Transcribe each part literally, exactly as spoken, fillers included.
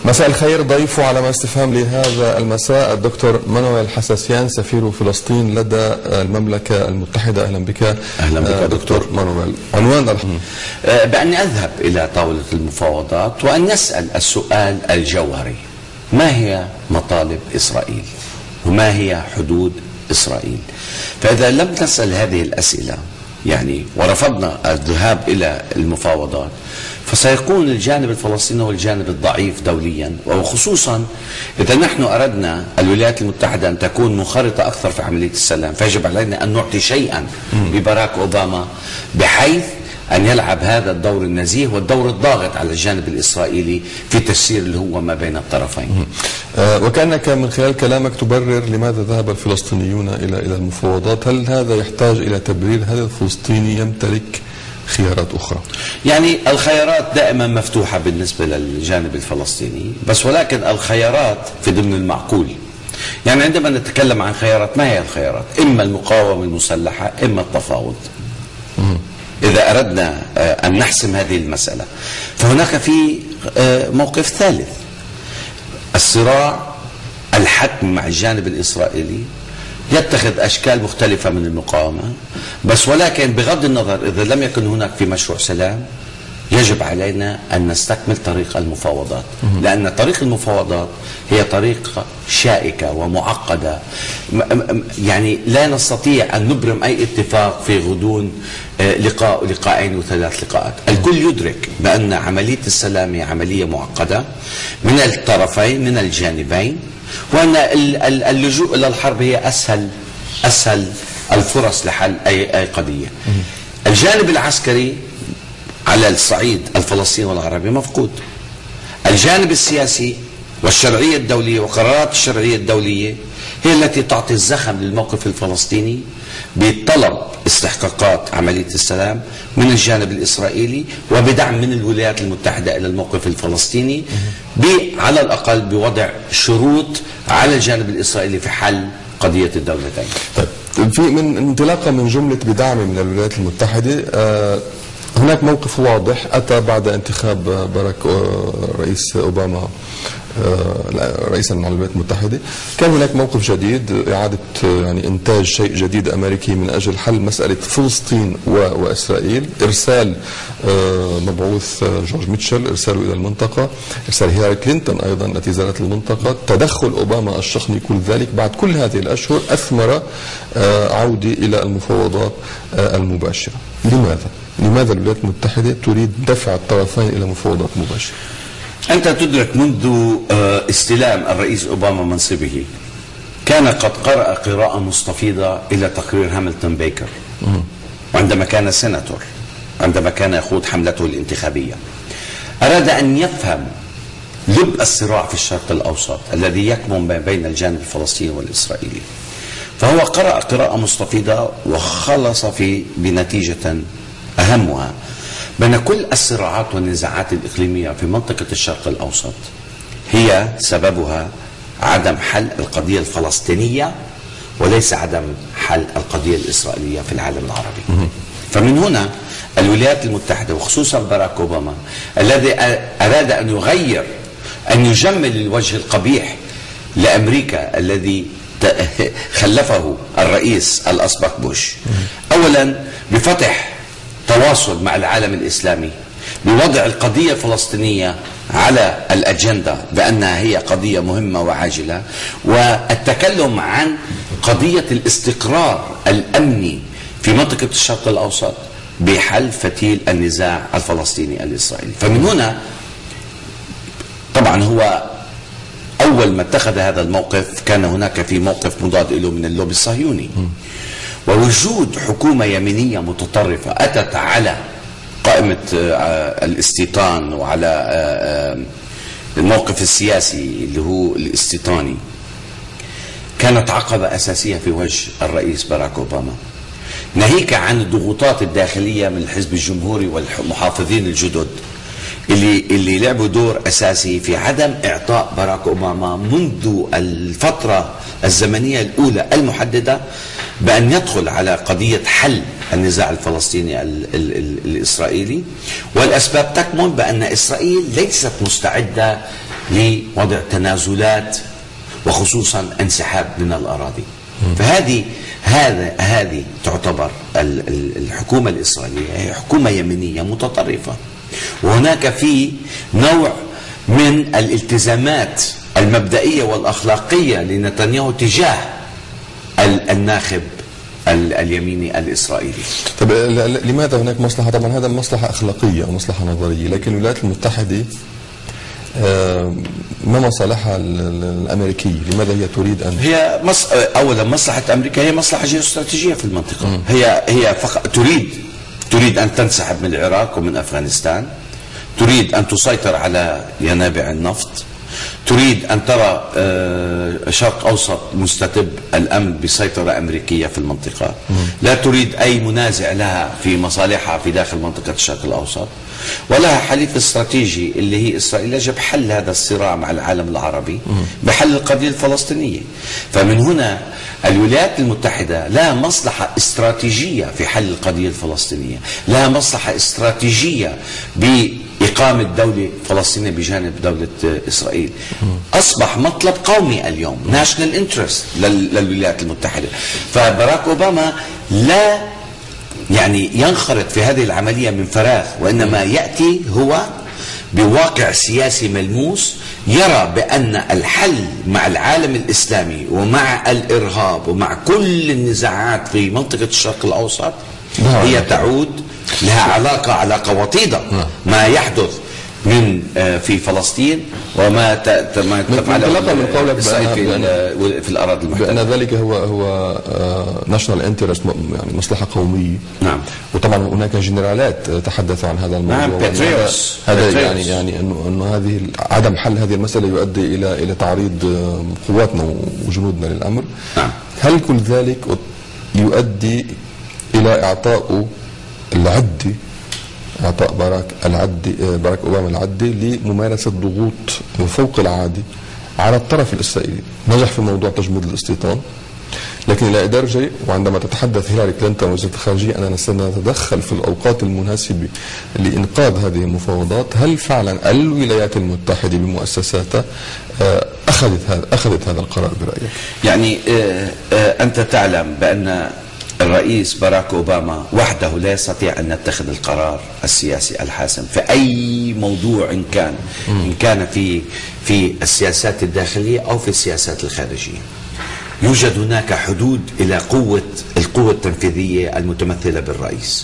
مساء الخير. ضيف على استفهام لهذا المساء الدكتور مانويل حساسيان سفير فلسطين لدى المملكة المتحدة. أهلا بك. أهلا بك دكتور, دكتور مانويل. عنوان الحلقة بأن أذهب إلى طاولة المفاوضات وأن نسأل السؤال الجوهري: ما هي مطالب إسرائيل؟ وما هي حدود إسرائيل؟ فإذا لم نسأل هذه الأسئلة يعني ورفضنا الذهاب إلى المفاوضات، فسيكون الجانب الفلسطيني هو الجانب الضعيف دوليا، وخصوصا إذا نحن أردنا الولايات المتحدة أن تكون منخرطة أكثر في عملية السلام، فيجب علينا أن نعطي شيئا لباراك أوباما بحيث أن يلعب هذا الدور النزيه والدور الضاغط على الجانب الإسرائيلي في تسيير اللي هو ما بين الطرفين. أه وكأنك من خلال كلامك تبرر لماذا ذهب الفلسطينيون إلى إلى المفاوضات. هل هذا يحتاج إلى تبرير؟ هل الفلسطيني يمتلك خيارات أخرى؟ يعني الخيارات دائما مفتوحة بالنسبة للجانب الفلسطيني، بس ولكن الخيارات في ضمن المعقول. يعني عندما نتكلم عن خيارات، ما هي الخيارات؟ إما المقاومة المسلحة، إما التفاوض. إذا أردنا أن نحسم هذه المسألة، فهناك في موقف ثالث: الصراع الحتمي مع الجانب الإسرائيلي يتخذ أشكال مختلفة من المقاومة، بس ولكن بغض النظر إذا لم يكن هناك في مشروع سلام، يجب علينا أن نستكمل طريق المفاوضات، لأن طريق المفاوضات هي طريقة شائكة ومعقدة، يعني لا نستطيع أن نبرم أي اتفاق في غضون لقاء لقاءين وثلاث لقاءات. الكل يدرك بأن عملية السلام هي عملية معقدة من الطرفين من الجانبين، وأن اللجوء إلى الحرب هي أسهل أسهل الفرص لحل أي أي قضية. الجانب العسكري على الصعيد الفلسطيني والعربي مفقود. الجانب السياسي والشرعية الدولية وقرارات الشرعية الدولية هي التي تعطي الزخم للموقف الفلسطيني بطلب استحقاقات عملية السلام من الجانب الإسرائيلي وبدعم من الولايات المتحدة إلى الموقف الفلسطيني، على الأقل بوضع شروط على الجانب الإسرائيلي في حل قضية الدولتين. طيب، في من انطلاقا من جملة بدعم من الولايات المتحدة، آه هناك موقف واضح أتى بعد انتخاب باراك رئيس أوباما رئيسا للولايات المتحدة. كان هناك موقف جديد، إعادة يعني إنتاج شيء جديد أمريكي من أجل حل مسألة فلسطين وإسرائيل، إرسال مبعوث جورج ميتشل، إرساله إلى المنطقة، إرسال هيلاري كلينتون أيضا التي زارت المنطقة، تدخل أوباما الشخصي، كل ذلك بعد كل هذه الأشهر أثمر عودة إلى المفاوضات المباشرة. لماذا؟ لماذا الولايات المتحدة تريد دفع الطرفين إلى مفاوضات مباشرة؟ أنت تدرك منذ استلام الرئيس أوباما منصبه كان قد قرأ قراءة مستفيضة إلى تقرير هاملتون بيكر، وعندما كان سيناتور، عندما كان يخوض حملته الانتخابية، أراد أن يفهم لب الصراع في الشرق الأوسط الذي يكمن ما بين الجانب الفلسطيني والإسرائيلي. فهو قرأ قراءة مستفيضة وخلص في بنتيجة أهمها بأن كل الصراعات والنزاعات الإقليمية في منطقة الشرق الأوسط هي سببها عدم حل القضية الفلسطينية وليس عدم حل القضية الإسرائيلية في العالم العربي. فمن هنا الولايات المتحدة وخصوصا باراك أوباما الذي أراد أن يغير، أن يجمل الوجه القبيح لأمريكا الذي خلفه الرئيس الأسبق بوش، أولا بفتح تواصل مع العالم الإسلامي بوضع القضية الفلسطينية على الأجندة بأنها هي قضية مهمة وعاجلة، والتكلم عن قضية الاستقرار الأمني في منطقة الشرق الأوسط بحل فتيل النزاع الفلسطيني الإسرائيلي. فمن هنا طبعا هو أول ما اتخذ هذا الموقف كان هناك في موقف مضاد له من اللوبي الصهيوني، ووجود حكومة يمينية متطرفة أتت على قائمة الاستيطان وعلى الموقف السياسي اللي هو الاستيطاني كانت عقبة أساسية في وجه الرئيس باراك أوباما، ناهيك عن الضغوطات الداخلية من الحزب الجمهوري والمحافظين الجدد اللي اللي لعبوا دور أساسي في عدم إعطاء باراك أوباما منذ الفترة الزمنية الأولى المحددة بأن يدخل على قضية حل النزاع الفلسطيني ال ال ال الإسرائيلي. والأسباب تكمن بأن إسرائيل ليست مستعدة لوضع تنازلات وخصوصا انسحاب من الأراضي. فهذه هذا هذه تعتبر الحكومة الإسرائيلية هي حكومة يمينية متطرفة، وهناك في نوع من الالتزامات المبدئية والأخلاقية لنتنياهو تجاه الناخب اليميني الإسرائيلي. طب لماذا هناك مصلحة؟ طبعا هذا مصلحة أخلاقية أو مصلحة نظرية، لكن الولايات المتحدة ما مصالحها الأمريكية؟ لماذا هي تريد أن هي مص... أولا مصلحة أمريكا هي مصلحة جيوستراتيجية في المنطقة. م. هي هي فقط تريد تريد أن تنسحب من العراق ومن أفغانستان، تريد أن تسيطر على ينابع النفط، تريد أن ترى شرق أوسط مستتب الأمن بسيطرة أمريكية في المنطقة. م. لا تريد أي منازع لها في مصالحها في داخل منطقة الشرق الأوسط، ولها حليف استراتيجي اللي هي إسرائيل يجب حل هذا الصراع مع العالم العربي بحل القضية الفلسطينية. فمن هنا الولايات المتحدة لها مصلحة استراتيجية في حل القضية الفلسطينية، لها مصلحة استراتيجية بإقامة دولة فلسطينية بجانب دولة إسرائيل. أصبح مطلب قومي اليوم، ناشنال انترست للولايات المتحدة. فباراك أوباما لا يعني ينخرط في هذه العملية من فراغ، وإنما يأتي هو بواقع سياسي ملموس يرى بأن الحل مع العالم الإسلامي ومع الإرهاب ومع كل النزاعات في منطقة الشرق الأوسط هي تعود لها علاقة علاقة وطيدة ما يحدث من في فلسطين وما تفعله من قولك في, في الأراضي المحتلة، بأن ذلك هو هو ناشونال انترست، يعني مصلحة قومية. نعم. وطبعا هناك جنرالات تحدثوا عن هذا الموضوع. نعم. باتريوس. هذا باتريوس. يعني يعني انه انه هذه عدم حل هذه المسألة يؤدي الى الى تعريض قواتنا وجنودنا للأمر. نعم. هل كل ذلك يؤدي الى اعطاء العدة اعطاء باراك العدي باراك اوباما العدي لممارسه ضغوط فوق العادي على الطرف الاسرائيلي؟ نجح في موضوع تجميد الاستيطان، لكن الى درجه وعندما تتحدث هيلاري كلينتون وزيره الخارجيه اننا سنتدخل في الاوقات المناسبه لانقاذ هذه المفاوضات، هل فعلا الولايات المتحده بمؤسساتها اخذت هذا اخذت هذا القرار برايك؟ يعني انت تعلم بان الرئيس باراك أوباما وحده لا يستطيع أن يتخذ القرار السياسي الحاسم في أي موضوع إن كان إن كان في في السياسات الداخلية أو في السياسات الخارجية. يوجد هناك حدود إلى قوة القوة التنفيذية المتمثلة بالرئيس.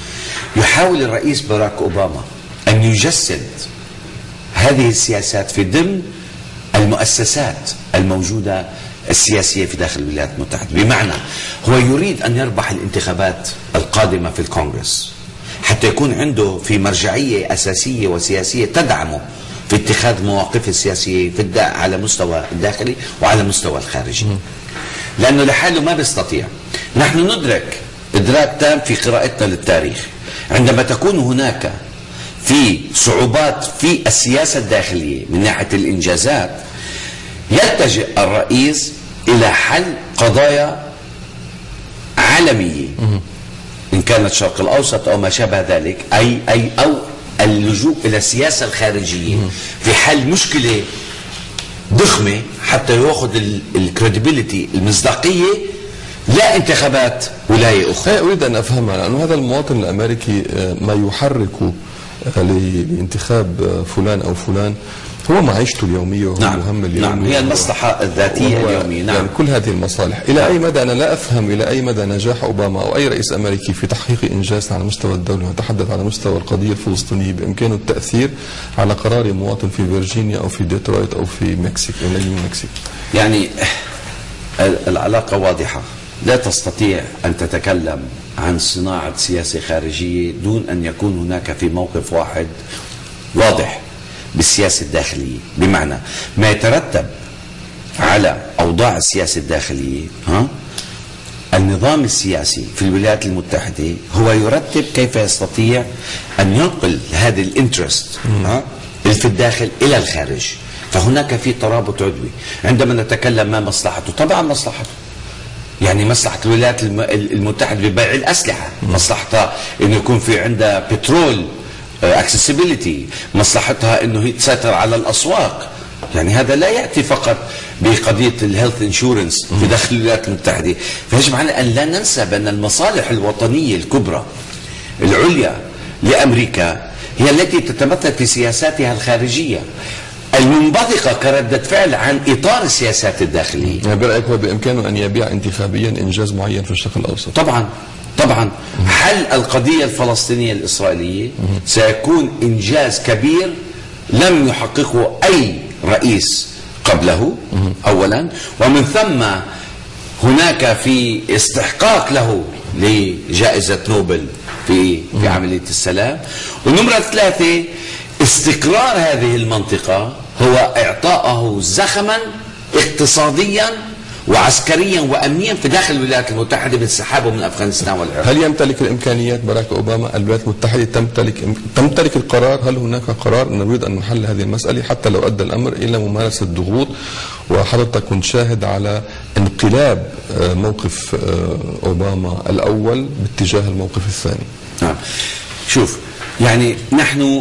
يحاول الرئيس باراك أوباما أن يجسد هذه السياسات في ضمن المؤسسات الموجودة السياسية في داخل الولايات المتحدة، بمعنى هو يريد أن يربح الانتخابات القادمة في الكونغرس حتى يكون عنده في مرجعية أساسية وسياسية تدعمه في اتخاذ مواقفه السياسية في على مستوى الداخلي وعلى مستوى الخارجي، لأنه لحاله ما بيستطيع. نحن ندرك إدراك تام في قراءتنا للتاريخ عندما تكون هناك في صعوبات في السياسة الداخلية من ناحية الإنجازات، يتجه الرئيس إلى حل قضايا عالمية إن كانت الشرق الأوسط أو ما شابه ذلك، أي أي أو اللجوء إلى السياسة الخارجية في حل مشكلة ضخمة حتى يأخذ الكريديبيليتي المصداقية لا انتخابات ولاية أخرى. أريد أن أفهمها، لأنه هذا المواطن الأمريكي ما يحرك لانتخاب فلان أو فلان هو معيشته اليومية وهو نعم. مهم اليومي. نعم، هي المصلحة الذاتية اليومية. نعم. يعني كل هذه المصالح إلى نعم. أي مدى أنا لا أفهم إلى أي مدى نجاح أوباما أو أي رئيس أمريكي في تحقيق إنجاز على مستوى الدولة ونتحدث على مستوى القضية الفلسطينية بإمكانه التأثير على قرار مواطن في فيرجينيا أو في ديترويت أو في مكسيك أو نجم مكسيك. يعني العلاقة واضحة، لا تستطيع أن تتكلم عن صناعة سياسة خارجية دون أن يكون هناك في موقف واحد واضح بالسياسة الداخلية، بمعنى ما يترتب على أوضاع السياسة الداخلية. ها؟ النظام السياسي في الولايات المتحدة هو يرتب كيف يستطيع أن ينقل هذه الانترست اللي في الداخل إلى الخارج. فهناك في ترابط عضوي. عندما نتكلم ما مصلحته، طبعا مصلحته يعني مصلحة الولايات المتحدة ببيع الأسلحة، مصلحتها أنه يكون في عندها بترول accessibility، مصلحتها انه هي تسيطر على الاسواق، يعني هذا لا يأتي فقط بقضية الهيلث انشورنس في داخل الولايات المتحدة. فيجب علينا أن لا ننسى بأن المصالح الوطنية الكبرى العليا لأمريكا هي التي تتمثل في سياساتها الخارجية المنبثقة كردة فعل عن إطار السياسات الداخلية. يعني برأيك هو بإمكانه أن يبيع انتخابيا إنجاز معين في الشرق الأوسط؟ طبعا طبعا. حل القضية الفلسطينية الإسرائيلية سيكون إنجاز كبير لم يحققه أي رئيس قبله أولا، ومن ثم هناك في استحقاق له لجائزة نوبل في في عملية السلام. ونمرة ثلاثة، استقرار هذه المنطقة هو إعطائه زخما اقتصاديا وعسكريا وأمنيا في داخل الولايات المتحدة بانسحابه من أفغانستان والعراق. هل يمتلك الإمكانيات باراك أوباما؟ الولايات المتحدة تمتلك تمتلك القرار؟ هل هناك قرار نريد أن نحل هذه المسألة حتى لو أدى الأمر إلى ممارسة ضغوط؟ وحضرتك كنت شاهد على انقلاب موقف أوباما الأول باتجاه الموقف الثاني. نعم. شوف، يعني نحن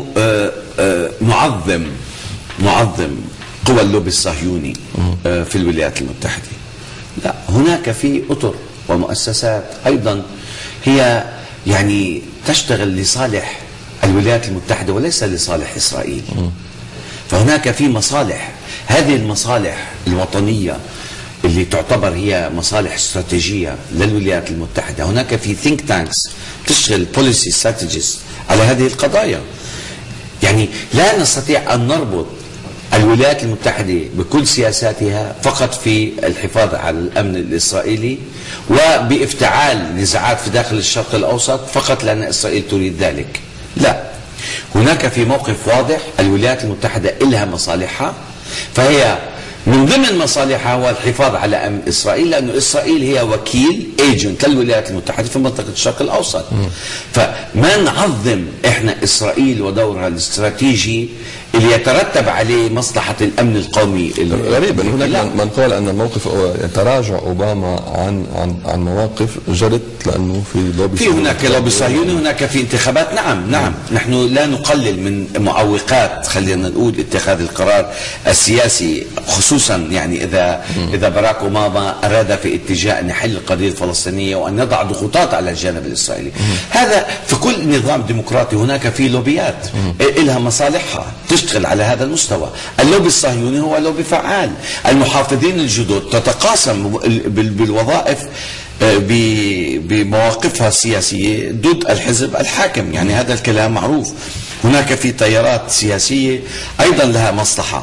نعظم نعظم قوى اللوبي الصهيوني في الولايات المتحدة. لا، هناك في أطر ومؤسسات أيضا هي يعني تشتغل لصالح الولايات المتحدة وليس لصالح إسرائيل. فهناك في مصالح، هذه المصالح الوطنية اللي تعتبر هي مصالح استراتيجية للولايات المتحدة، هناك في think tanks تشتغل بوليسي استراتيجيست على هذه القضايا. يعني لا نستطيع أن نربط الولايات المتحدة بكل سياساتها فقط في الحفاظ على الأمن الإسرائيلي وبافتعال نزاعات في داخل الشرق الأوسط فقط لأن إسرائيل تريد ذلك. لا، هناك في موقف واضح الولايات المتحدة إلها مصالحها، فهي من ضمن مصالحها هو الحفاظ على أمن إسرائيل، لأن إسرائيل هي وكيل ايجنت للولايات المتحدة في منطقة الشرق الأوسط. فما نعظم إحنا إسرائيل ودورها الاستراتيجي اللي يترتب عليه مصلحة الأمن القومي. غريب أن هناك من قال أن الموقف تراجع أوباما عن عن عن مواقف جرت لأنه في لوبي في هناك لوبي صهيوني، هناك في انتخابات. نعم نعم، نحن لا نقلل من معوقات خلينا نقول اتخاذ القرار السياسي، خصوصا يعني إذا إذا باراك أوباما أراد في اتجاه أن يحل القضية الفلسطينية وأن يضع ضغوطات على الجانب الإسرائيلي. هذا في كل نظام ديمقراطي هناك في لوبيات إلها مصالحها تشتغل على هذا المستوى. اللوبي الصهيوني هو لوبي فعال. المحافظين الجدد تتقاسم بالوظائف بمواقفها السياسية ضد الحزب الحاكم، يعني هذا الكلام معروف. هناك في تيارات سياسية أيضا لها مصلحة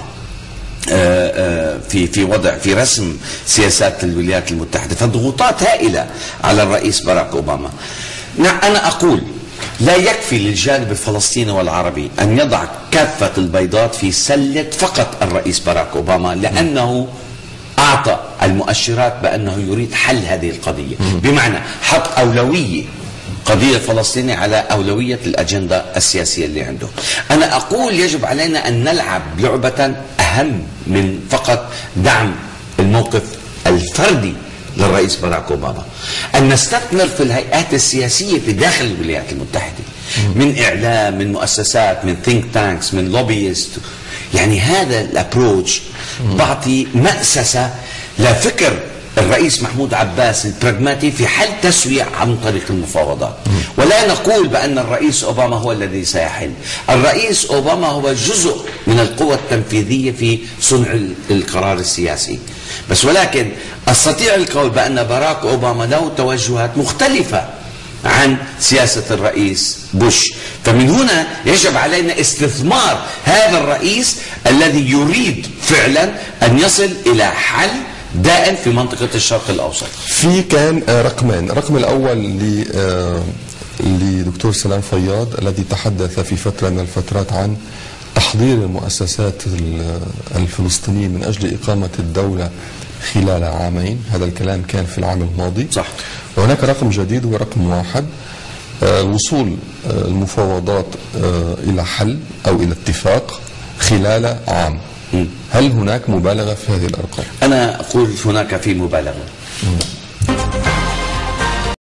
في في وضع في رسم سياسات الولايات المتحدة، فالضغوطات هائلة على الرئيس باراك أوباما. أنا أقول لا يكفي للجانب الفلسطيني والعربي أن يضع كافة البيضات في سلة فقط الرئيس باراك أوباما، لأنه أعطى المؤشرات بأنه يريد حل هذه القضية، بمعنى حط أولوية قضية فلسطينية على أولوية الأجندة السياسية اللي عنده. أنا أقول يجب علينا أن نلعب لعبة أهم من فقط دعم الموقف الفردي للرئيس باراك أوباما، أن نستثمر في الهيئات السياسية في داخل الولايات المتحدة، من إعلام، من مؤسسات، من think tanks، من لوبيست. يعني هذا الابروتش بعطي مأسسة لفكر الرئيس محمود عباس البراغماتي في حل تسوية عن طريق المفاوضات. ولا نقول بأن الرئيس أوباما هو الذي سيحل، الرئيس أوباما هو جزء من القوة التنفيذية في صنع القرار السياسي، بس ولكن أستطيع القول بأن باراك أوباما له توجهات مختلفة عن سياسة الرئيس بوش. فمن هنا يجب علينا استثمار هذا الرئيس الذي يريد فعلا أن يصل إلى حل دائم في منطقة الشرق الأوسط. في كان رقمين، الرقم الأول لدكتور سلام فياض الذي تحدث في فترة من الفترات عن تحضير المؤسسات الفلسطينية من أجل إقامة الدولة خلال عامين. هذا الكلام كان في العام الماضي، صح. وهناك رقم جديد هو رقم واحد، وصول المفاوضات إلى حل أو إلى اتفاق خلال عام. هل هناك مبالغة في هذه الأرقام؟ أنا أقول هناك في مبالغة.